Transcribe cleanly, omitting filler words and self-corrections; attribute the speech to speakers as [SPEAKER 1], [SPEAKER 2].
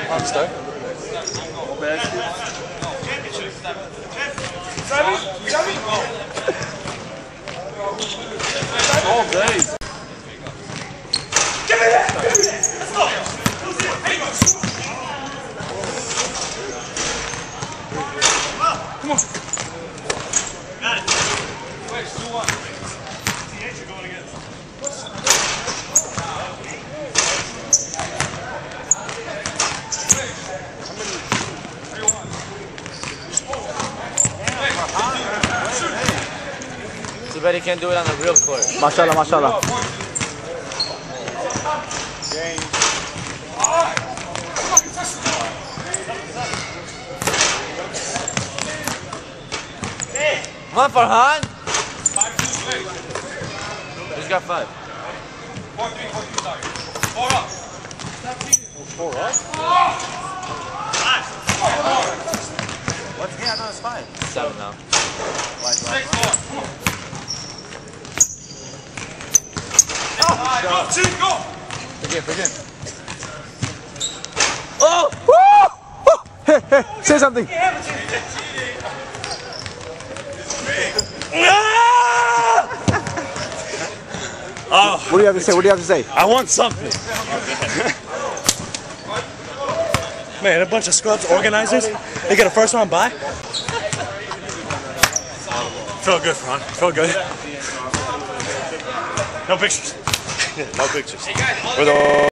[SPEAKER 1] I'm stoked. All day.
[SPEAKER 2] Give me that! Let's go! Come on. Got it. Wait, 2-1. TH, you're going against.
[SPEAKER 3] Too bad he can't do it on the real court.
[SPEAKER 1] Mashallah, mashallah.
[SPEAKER 3] Come on, Farhan. He's got 5.
[SPEAKER 2] 4-3, 4-3, sorry. 4 up.
[SPEAKER 1] 4 up?
[SPEAKER 2] Nice.
[SPEAKER 1] What's yeah, I thought it's 5.
[SPEAKER 3] 7 now.
[SPEAKER 2] 6-4. Go, Chief, go!
[SPEAKER 1] Begin.
[SPEAKER 3] Oh!
[SPEAKER 1] Woo! Hey, hey, say something.
[SPEAKER 2] Oh,
[SPEAKER 1] What do you have to say? What do you have to say?
[SPEAKER 2] I want something. Man, a bunch of scrubs organizers. They get a first round bye. Felt good, Ron. Felt good. No pictures. No pictures.